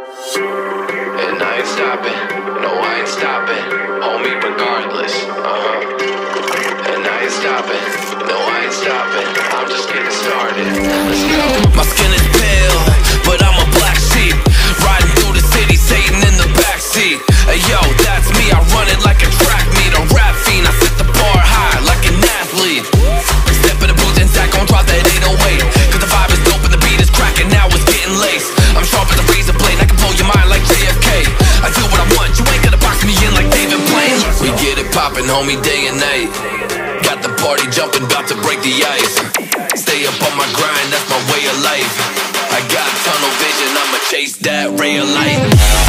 And I ain't stopping, no I ain't stopping, homie regardless, And I ain't stopping, no I ain't stopping, I'm just getting started, let's go. My skin is pale, but I'm a black sheep, riding through the city, Satan in the backseat. Hey yo, that's me, I run it like a track meet, a rap fiend, I set the bar high like an athlete. Step in the booth and Zack gon' drop that 808, cause the vibe is dope and the beat is cracking, now it's getting laced. I'm sharp as a razor blade, I can blow your mind like JFK. I do what I want, you ain't gonna box me in like David Blaine. We get it poppin', homie, day and night. Got the party jumping, about to break the ice. Stay up on my grind, that's my way of life. I got tunnel vision, I'ma chase that ray of light.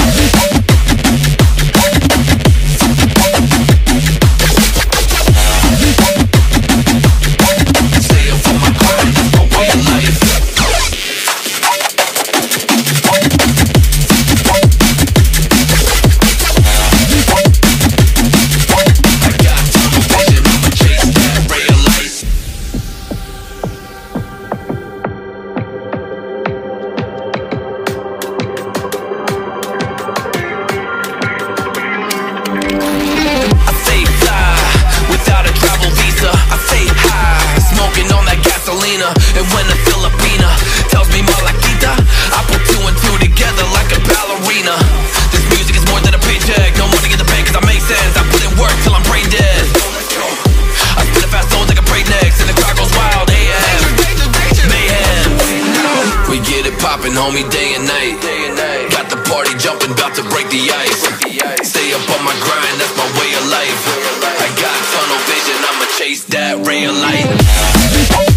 And when a Filipina tells me Malakita, I put two and two together like a ballerina. This music is more than a paycheck, no money in the bank cause I make sense. I put in work till I'm brain dead. I spin a fast zone like a breaknecks and the crowd goes wild. Mayhem. We get it poppin', homie, day and night. Got the party jumping, about to break the ice. Stay up on my grind, that's my way of life. I got tunnel vision, I'ma chase that ray of light.